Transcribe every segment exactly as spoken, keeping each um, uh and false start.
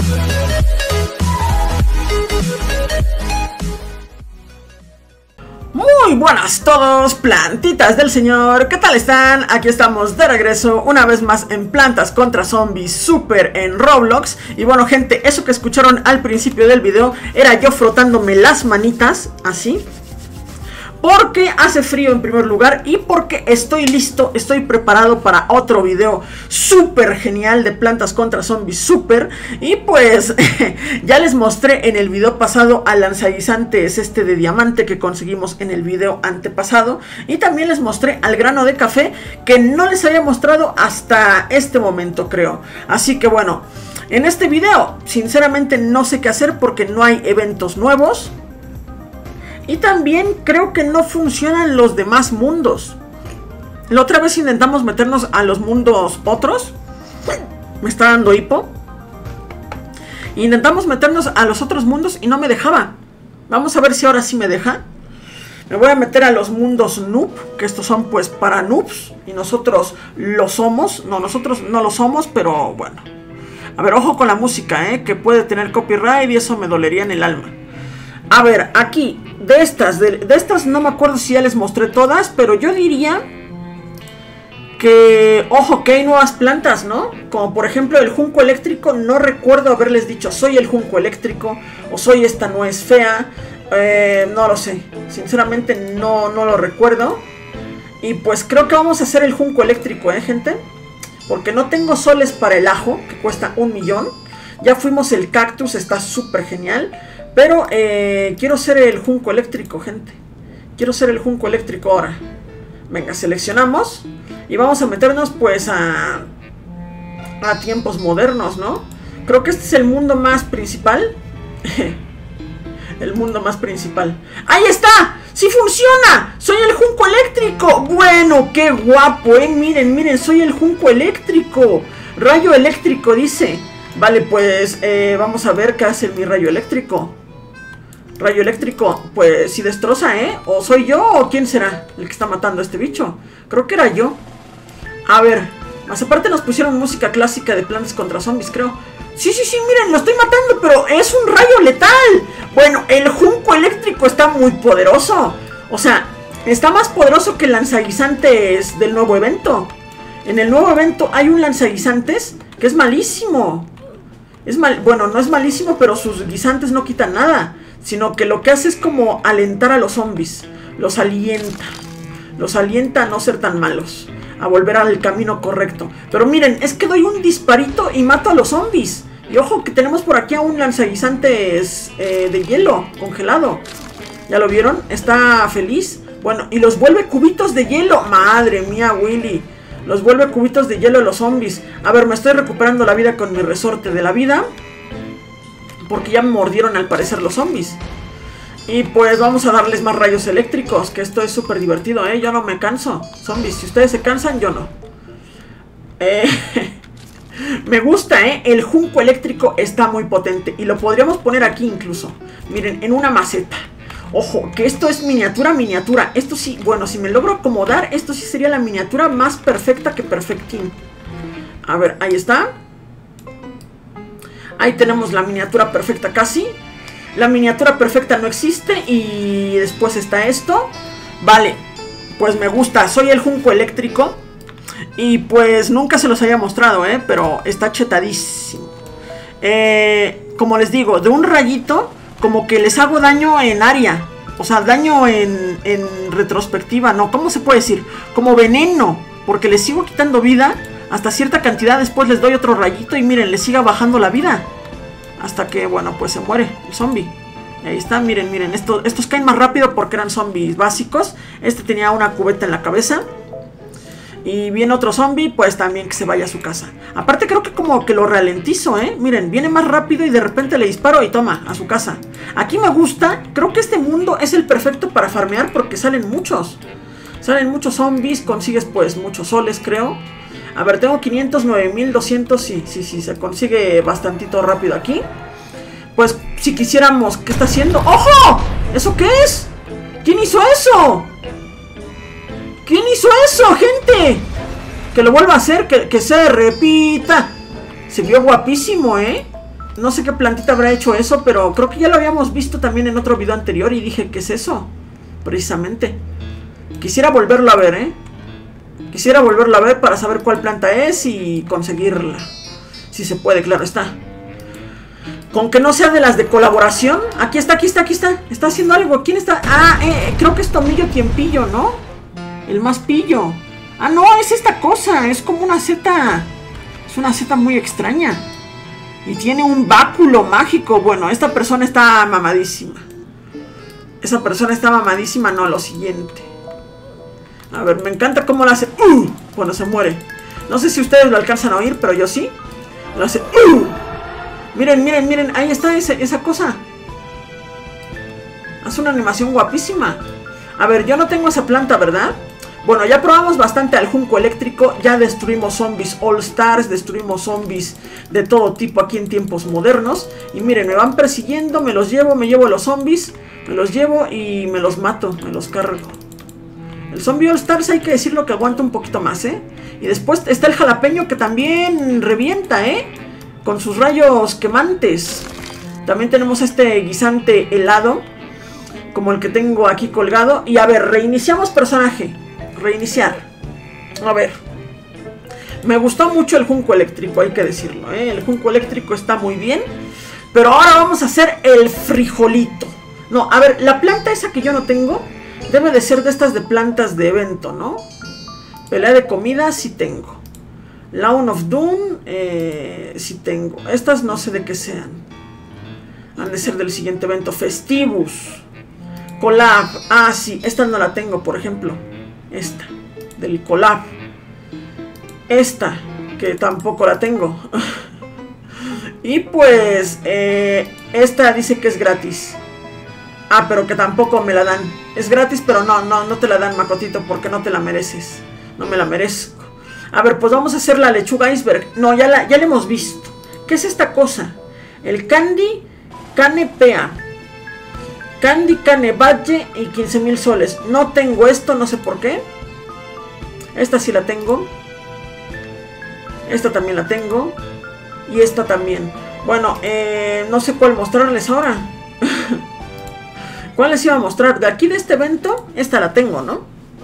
Muy buenas todos, plantitas del señor, ¿qué tal están? Aquí estamos de regreso una vez más en Plantas contra Zombies Super en Roblox. Y bueno gente, eso que escucharon al principio del video era yo frotándome las manitas, así, porque hace frío en primer lugar y porque estoy listo, estoy preparado para otro video súper genial de Plantas contra Zombies Super. Y pues ya les mostré en el video pasado al lanzaguisantes este de diamante que conseguimos en el video antepasado. Y también les mostré al grano de café que no les había mostrado hasta este momento, creo. Así que bueno, en este video sinceramente no sé qué hacer porque no hay eventos nuevos. Y también creo que no funcionan los demás mundos. La otra vez intentamos meternos a los mundos otros. Me está dando hipo. Intentamos meternos a los otros mundos y no me dejaba. Vamos a ver si ahora sí me deja. Me voy a meter a los mundos noob, que estos son pues para noobs. Y nosotros lo somos. No, nosotros no lo somos, pero bueno. A ver, ojo con la música, ¿eh? Que puede tener copyright y eso me dolería en el alma. A ver, aquí, de estas, de, de estas no me acuerdo si ya les mostré todas, pero yo diría que, ojo, que hay nuevas plantas, ¿no? Como por ejemplo el junco eléctrico, no recuerdo haberles dicho, soy el junco eléctrico, o soy esta no es fea, eh, no lo sé, sinceramente no, no lo recuerdo. Y pues creo que vamos a hacer el junco eléctrico, ¿eh, gente? Porque no tengo soles para el ajo, que cuesta un millón. Ya fuimos el cactus, está súper genial. Pero eh, quiero ser el junco eléctrico, gente. Quiero ser el junco eléctrico ahora. Venga, seleccionamos. Y vamos a meternos pues a... a tiempos modernos, ¿no? Creo que este es el mundo más principal. El mundo más principal. ¡Ahí está! ¡Sí funciona! ¡Soy el junco eléctrico! Bueno, qué guapo, ¿eh? Miren, miren, soy el junco eléctrico. Rayo eléctrico, dice. Vale, pues eh, vamos a ver qué hace mi rayo eléctrico. Rayo eléctrico, pues si destroza, ¿eh? ¿O soy yo o quién será el que está matando a este bicho? Creo que era yo. A ver, más aparte nos pusieron música clásica de Plantas contra Zombies, creo. Sí, sí, sí, miren, lo estoy matando, pero es un rayo letal. Bueno, el junco eléctrico está muy poderoso. O sea, está más poderoso que el lanzaguisantes del nuevo evento. En el nuevo evento hay un lanzaguisantes que es malísimo. Es mal, bueno, no es malísimo, pero sus guisantes no quitan nada. Sino que lo que hace es como alentar a los zombies. Los alienta. Los alienta a no ser tan malos. A volver al camino correcto. Pero miren, es que doy un disparito y mato a los zombies. Y ojo que tenemos por aquí a un lanzaguisantes eh, de hielo, congelado. ¿Ya lo vieron? Está feliz. Bueno, y los vuelve cubitos de hielo. Madre mía, Willy. Los vuelve cubitos de hielo a los zombies. A ver, me estoy recuperando la vida con mi resorte de la vida. Porque ya me mordieron al parecer los zombies. Y pues vamos a darles más rayos eléctricos. Que esto es súper divertido, ¿eh? Yo no me canso. Zombies, si ustedes se cansan, yo no. Eh, me gusta, ¿eh? El junco eléctrico está muy potente. Y lo podríamos poner aquí incluso. Miren, en una maceta. Ojo, que esto es miniatura, miniatura. Esto sí, bueno, si me logro acomodar, esto sí sería la miniatura más perfecta que Perfectin. A ver, ahí está. Ahí tenemos la miniatura perfecta casi. La miniatura perfecta no existe. Y después está esto. Vale, pues me gusta. Soy el junco eléctrico. Y pues nunca se los había mostrado, ¿eh? Pero está chetadísimo. Eh, como les digo, de un rayito, como que les hago daño en área. O sea, daño en, en retrospectiva. No, ¿cómo se puede decir? Como veneno. Porque les sigo quitando vida hasta cierta cantidad, después les doy otro rayito y miren, les siga bajando la vida. Hasta que, bueno, pues se muere el zombie. Y ahí está, miren, miren, esto, estos caen más rápido porque eran zombies básicos. Este tenía una cubeta en la cabeza. Y viene otro zombie, pues también que se vaya a su casa. Aparte creo que como que lo ralentizo, ¿eh? Miren, viene más rápido y de repente le disparo y toma, a su casa. Aquí me gusta, creo que este mundo es el perfecto para farmear porque salen muchos. Salen muchos zombies, consigues pues muchos soles, creo. A ver, tengo quinientos, nueve mil doscientos, sí, sí, sí, se consigue bastantito rápido aquí. Pues si quisiéramos, ¿qué está haciendo? ¡Ojo! ¿Eso qué es? ¿Quién hizo eso? ¿Quién hizo eso, gente? Que lo vuelva a hacer, que, que se repita. Se vio guapísimo, ¿eh? No sé qué plantita habrá hecho eso, pero creo que ya lo habíamos visto también en otro video anterior y dije, ¿qué es eso? Precisamente. Quisiera volverlo a ver, ¿eh? Quisiera volverlo a ver para saber cuál planta es y conseguirla. Si se puede, claro está. Con que no sea de las de colaboración. Aquí está, aquí está, aquí está. Está haciendo algo. ¿Quién está? Ah, eh, creo que es Tomillo Tiempillo, ¿no? El más pillo. Ah, no, es esta cosa. Es como una seta. Es una seta muy extraña. Y tiene un báculo mágico. Bueno, esta persona está mamadísima. Esa persona está mamadísima. No, lo siguiente. A ver, me encanta cómo lo hace uh, cuando se muere. No sé si ustedes lo alcanzan a oír, pero yo sí. Lo hace uh. Miren, miren, miren. Ahí está ese, esa cosa. Hace una animación guapísima. A ver, yo no tengo esa planta, ¿verdad? Bueno, ya probamos bastante al junco eléctrico. Ya destruimos zombies all stars. Destruimos zombies de todo tipo aquí en tiempos modernos. Y miren, me van persiguiendo. Me los llevo, me llevo los zombies. Me los llevo y me los mato. Me los cargo. El zombie all stars hay que decirlo que aguanta un poquito más, ¿eh? Y después está el jalapeño que también revienta, ¿eh? Con sus rayos quemantes. También tenemos este guisante helado, como el que tengo aquí colgado. Y a ver, reiniciamos personaje. Reiniciar. A ver. Me gustó mucho el junco eléctrico, hay que decirlo, ¿eh? El junco eléctrico está muy bien. Pero ahora vamos a hacer el frijolito. No, a ver, la planta esa que yo no tengo debe de ser de estas de plantas de evento, ¿no? Pelea de comida sí tengo. Lawn of Doom eh, sí tengo. Estas no sé de qué sean. Han de ser del siguiente evento. Festivus. Collab. Ah, sí, esta no la tengo, por ejemplo. Esta, del collab. Esta, que tampoco la tengo. Y pues eh, esta dice que es gratis. Ah, pero que tampoco me la dan. Es gratis, pero no, no, no te la dan, Macotito, porque no te la mereces. No me la merezco. A ver, pues vamos a hacer la lechuga iceberg. No, ya la, ya la hemos visto. ¿Qué es esta cosa? El Candy Cane Pea. Candy Cane Badge y quince mil soles. No tengo esto, no sé por qué. Esta sí la tengo. Esta también la tengo. Y esta también. Bueno, eh, no sé cuál mostrarles ahora. ¿Cuál les iba a mostrar? De aquí de este evento, esta la tengo, ¿no?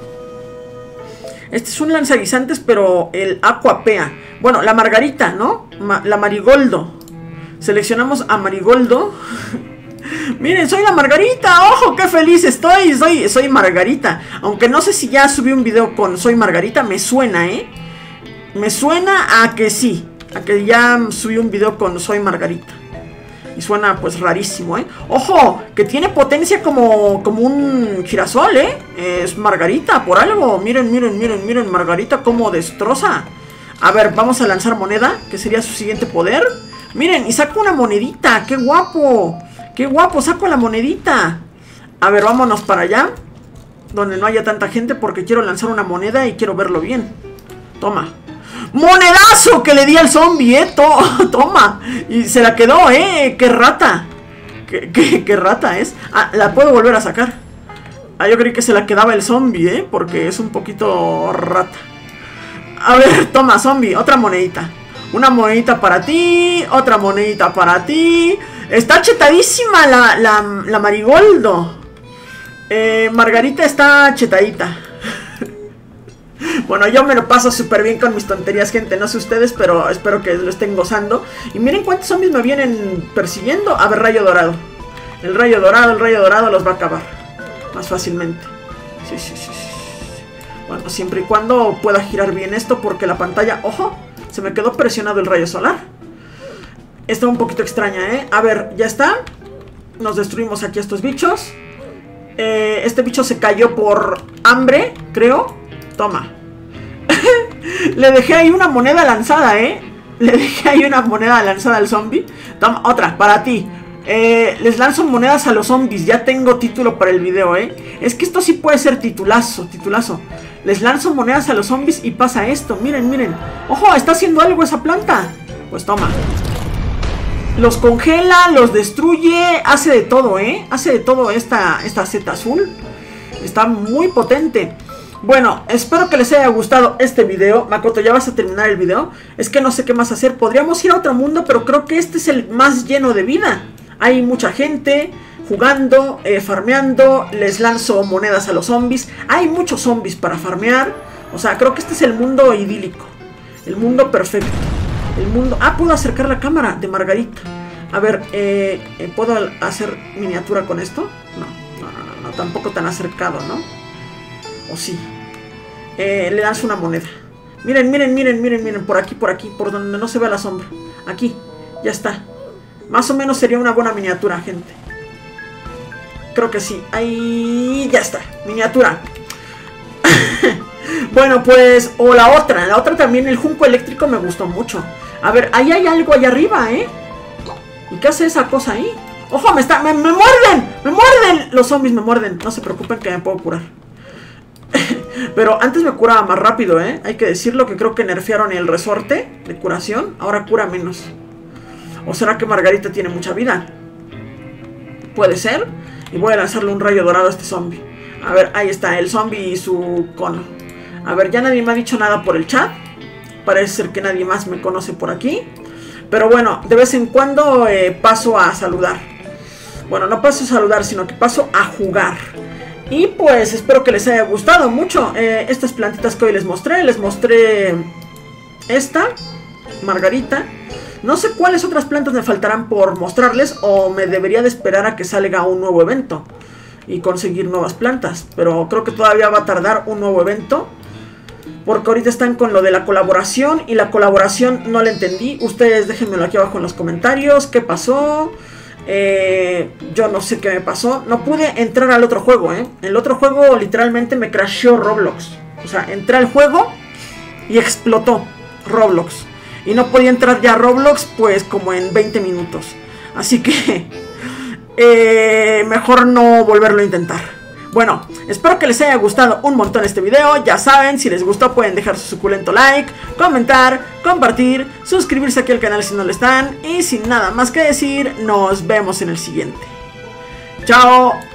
Este es un lanzaguisantes, pero el Aquapea. Bueno, la margarita, ¿no? Ma la marigoldo. Seleccionamos a marigoldo. Miren, soy la Margarita. ¡Ojo, qué feliz estoy! Soy, soy Margarita. Aunque no sé si ya subí un video con Soy Margarita. Me suena, ¿eh? Me suena a que sí. A que ya subí un video con Soy Margarita. Y suena pues rarísimo, ¿eh? ¡Ojo! Que tiene potencia como, como un girasol, ¿eh? Es Margarita, por algo. Miren, miren, miren, miren. Margarita cómo destroza. A ver, vamos a lanzar moneda, que sería su siguiente poder. Miren, y saco una monedita. ¡Qué guapo! ¡Qué guapo! Saco la monedita. A ver, vámonos para allá, donde no haya tanta gente, porque quiero lanzar una moneda y quiero verlo bien. Toma. ¡Monedazo que le di al zombie, eh! To Toma. Y se la quedó, eh. ¡Qué rata! ¿Qué, qué, qué rata es? Ah, la puedo volver a sacar. Ah, yo creí que se la quedaba el zombie, eh. Porque es un poquito rata. A ver, toma, zombie. Otra monedita. Una monedita para ti. Otra monedita para ti. Está chetadísima la, la, la marigoldo. Eh, Margarita está chetadita. Bueno, yo me lo paso súper bien con mis tonterías, gente. No sé ustedes, pero espero que lo estén gozando. Y miren cuántos zombies me vienen persiguiendo. A ver, rayo dorado. El rayo dorado, el rayo dorado los va a acabar más fácilmente. Sí, sí, sí, sí. Bueno, siempre y cuando pueda girar bien esto, porque la pantalla... ¡Ojo! Se me quedó presionado el rayo solar. Está un poquito extraña, ¿eh? A ver, ya está. Nos destruimos aquí a estos bichos. eh, Este bicho se cayó por hambre, creo. Toma. Le dejé ahí una moneda lanzada, ¿eh? Le dejé ahí una moneda lanzada al zombie. Toma, otra, para ti. eh, Les lanzo monedas a los zombies. Ya tengo título para el video, ¿eh? Es que esto sí puede ser titulazo, titulazo. Les lanzo monedas a los zombies y pasa esto. Miren, miren. ¡Ojo! Está haciendo algo esa planta. Pues toma. Los congela, los destruye. Hace de todo, ¿eh? Hace de todo esta, esta seta azul. Está muy potente. Bueno, espero que les haya gustado este video. Makoto, ¿ya vas a terminar el video? Es que no sé qué más hacer. Podríamos ir a otro mundo, pero creo que este es el más lleno de vida. Hay mucha gente jugando, eh, farmeando. Les lanzo monedas a los zombies. Hay muchos zombies para farmear. O sea, creo que este es el mundo idílico. El mundo perfecto. El mundo... Ah, puedo acercar la cámara de Margarita. A ver, eh, eh, ¿puedo hacer miniatura con esto? No, no, no, no, no, tampoco tan acercado, ¿no? ¿O sí? Eh, le lanzo una moneda. Miren, miren, miren, miren, miren. Por aquí, por aquí, por donde no se vea la sombra. Aquí, ya está. Más o menos sería una buena miniatura, gente. Creo que sí. Ahí, ya está, miniatura. Bueno, pues, o la otra. La otra también, el junco eléctrico me gustó mucho. A ver, ahí hay algo allá arriba, ¿eh? ¿Y qué hace esa cosa ahí? ¡Ojo, me está... ¡Me, me muerden! ¡Me muerden! Los zombies me muerden. No se preocupen que me puedo curar. Pero antes me curaba más rápido, ¿eh? Hay que decirlo, que creo que nerfearon el resorte de curación. Ahora cura menos. ¿O será que Margarita tiene mucha vida? Puede ser. Y voy a lanzarle un rayo dorado a este zombie. A ver, ahí está, el zombie y su cono. A ver, ya nadie me ha dicho nada por el chat. Parece ser que nadie más me conoce por aquí. Pero bueno, de vez en cuando eh, paso a saludar. Bueno, no paso a saludar, sino que paso a jugar. Y pues espero que les haya gustado mucho eh, estas plantitas que hoy les mostré. Les mostré esta, Margarita. No sé cuáles otras plantas me faltarán por mostrarles, o me debería de esperar a que salga un nuevo evento y conseguir nuevas plantas. Pero creo que todavía va a tardar un nuevo evento, porque ahorita están con lo de la colaboración. Y la colaboración no la entendí. Ustedes déjenmelo aquí abajo en los comentarios. ¿Qué pasó? Eh, yo no sé qué me pasó. No pude entrar al otro juego, ¿eh? El otro juego literalmente me crasheó Roblox. O sea, entré al juego y explotó Roblox. Y no podía entrar ya a Roblox pues como en veinte minutos. Así que eh, mejor no volverlo a intentar. Bueno, espero que les haya gustado un montón este video. Ya saben, si les gustó pueden dejar su suculento like, comentar, compartir, suscribirse aquí al canal si no lo están. Y sin nada más que decir, nos vemos en el siguiente. ¡Chao!